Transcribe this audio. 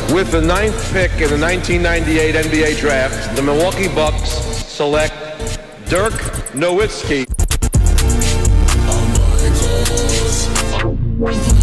With the 9th pick in the 1998 NBA Draft, the Milwaukee Bucks select Dirk Nowitzki.